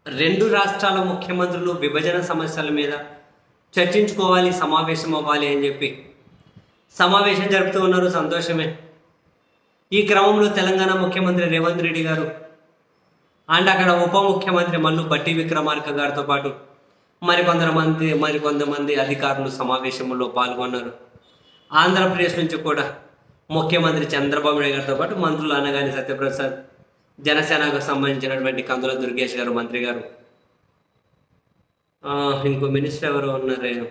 రెండు రాష్ట్రాల ముఖ్యమంత్రులు విభజన సమస్యల మీద చర్చించుకోవాలి, సమావేశం అవ్వాలి అని చెప్పి సమావేశం జరుపుతూ ఉన్నారు. సంతోషమే. ఈ క్రమంలో తెలంగాణ ముఖ్యమంత్రి రేవంత్ రెడ్డి గారు అండ్ అక్కడ ఉప ముఖ్యమంత్రి మల్లు బట్టి విక్రమార్క గారితో పాటు మరికొంతమంది అధికారులు సమావేశంలో పాల్గొన్నారు. ఆంధ్రప్రదేశ్ నుంచి కూడా ముఖ్యమంత్రి చంద్రబాబు నాయుడు గారితో పాటు మంత్రులు అనగాని సత్యప్రసాద్, జనసేనకు సంబంధించినటువంటి కందుల దుర్గేష్ గారు మంత్రి గారు, ఇంకో మినిస్టర్ ఎవరు ఉన్నారు,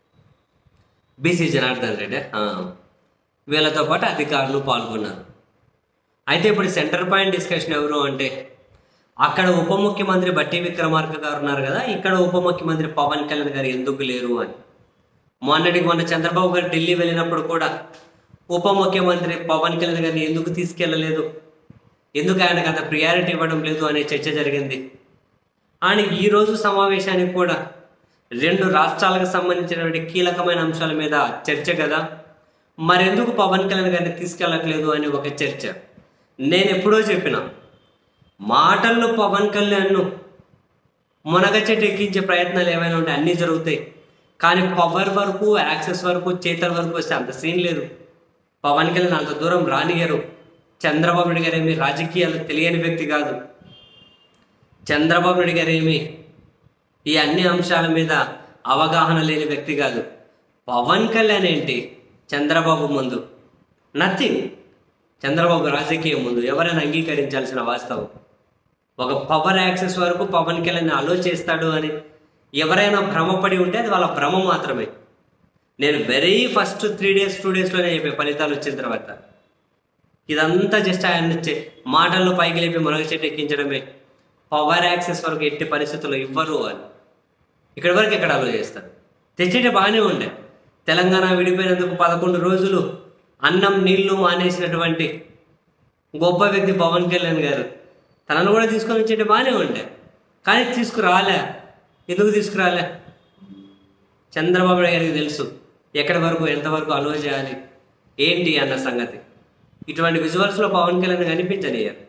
బీసీ జనార్దన్ రెడ్డి, వీళ్ళతో పాటు అధికారులు పాల్గొన్నారు. అయితే ఇప్పుడు సెంటర్ పాయింట్ డిస్కషన్ ఎవరు అంటే అక్కడ ఉప ముఖ్యమంత్రి బట్టి విక్రమార్క గారు ఉన్నారు కదా, ఇక్కడ ఉప ముఖ్యమంత్రి పవన్ కళ్యాణ్ గారు ఎందుకు లేరు అని. మొన్న చంద్రబాబు గారు ఢిల్లీ వెళ్ళినప్పుడు కూడా ఉప ముఖ్యమంత్రి పవన్ కళ్యాణ్ గారిని ఎందుకు తీసుకెళ్ళలేదు, ఎందుకు ఆయనకు అంత ప్రియారిటీ ఇవ్వడం లేదు అనే చర్చ జరిగింది. అండ్ ఈరోజు సమావేశానికి కూడా రెండు రాష్ట్రాలకు సంబంధించినటువంటి కీలకమైన అంశాల మీద చర్చ కదా, మరెందుకు పవన్ కళ్యాణ్ గారిని తీసుకెళ్ళట్లేదు అని ఒక చర్చ. నేను ఎప్పుడో చెప్పిన మాటల్లో పవన్ కళ్యాణ్ను మునగచెట్టు ఎక్కించే ప్రయత్నాలు ఏమైనా ఉంటే అన్నీ జరుగుతాయి, కానీ పవర్ వరకు, యాక్సెస్ వరకు, చేతల వరకు వస్తే అంత సీన్ లేదు. పవన్ కళ్యాణ్ అంత దూరం రానియరు. చంద్రబాబు నాయుడు గారు ఏమి రాజకీయాలు తెలియని వ్యక్తి కాదు. చంద్రబాబు నాయుడు గారు ఏమి ఈ అన్ని అంశాల మీద అవగాహన లేని వ్యక్తి కాదు. పవన్ కళ్యాణ్ ఏంటి చంద్రబాబు ముందు? నథింగ్. చంద్రబాబు రాజకీయం ముందు ఎవరైనా అంగీకరించాల్సిన వాస్తవం. ఒక పవర్ యాక్సెస్ వరకు పవన్ కళ్యాణ్ అలో చేస్తాడు అని ఎవరైనా భ్రమపడి ఉంటే అది వాళ్ళ భ్రమ మాత్రమే. నేను వెరీ ఫస్ట్ 3 days 2 daysలోనే చెప్పే ఫలితాలు వచ్చిన తర్వాత ఇదంతా జస్ట్ ఆయన మాటల్లో పైకి లేపి మునగ చెట్టు ఎక్కించడమే. పవర్ యాక్సెస్ వరకు ఎట్టి పరిస్థితుల్లో ఇవ్వరు అని ఇక్కడి వరకు ఎక్కడ అలో చేస్తారు. తెచ్చేటే బాగానే ఉండే. తెలంగాణ విడిపోయినందుకు 11 రోజులు అన్నం నీళ్లు మానేసినటువంటి గొప్ప వ్యక్తి పవన్ కళ్యాణ్ గారు. తనను కూడా తీసుకొని వచ్చేటే బాగానే ఉండే, కానీ తీసుకురాలే. ఎందుకు తీసుకురాలే? చంద్రబాబు నాయుడు గారికి తెలుసు ఎక్కడి వరకు, ఎంతవరకు అలో చేయాలి ఏంటి అన్న సంగతి. ఇటువంటి విజువల్స్లో పవన్ కళ్యాణ్ కనిపించనియ్యారు.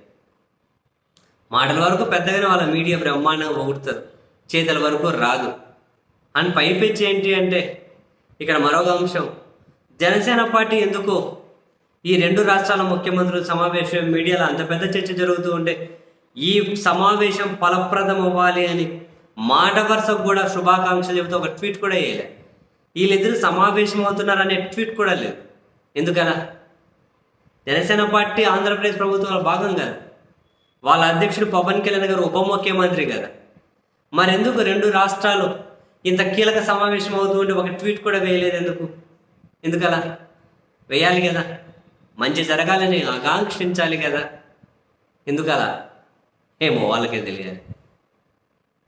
మాటల వరకు పెద్దగానే వాళ్ళ మీడియా బ్రహ్మాండంగా పొగుడుతారు, చేతల వరకు రాదు. అని పైపెచ్చి ఏంటి అంటే ఇక్కడ మరొక అంశం, జనసేన పార్టీ ఎందుకు ఈ రెండు రాష్ట్రాల ముఖ్యమంత్రుల సమావేశం మీడియాలో అంత పెద్ద చర్చ జరుగుతూ ఉంటే ఈ సమావేశం ఫలప్రదం అవ్వాలి అని మాట వరుసకు కూడా శుభాకాంక్షలు చెబుతూ ఒక ట్వీట్ కూడా వేయలే. వీళ్ళిద్దరు సమావేశం అవుతున్నారనే ట్వీట్ కూడా లేదు. ఎందుకలా? జనసేన పార్టీ ఆంధ్రప్రదేశ్ ప్రభుత్వంలో భాగం కదా, వాళ్ళ అధ్యక్షుడు పవన్ కళ్యాణ్ గారు ఉప ముఖ్యమంత్రి కదా, మరెందుకు రెండు రాష్ట్రాలు ఇంత కీలక సమావేశం అవుతూ ఉంటే ఒక ట్వీట్ కూడా వేయలేదు? ఎందుకలా? వేయాలి కదా, మంచి జరగాలని ఆకాంక్షించాలి కదా. ఎందుకలా? ఏమో వాళ్ళకే తెలియాలి.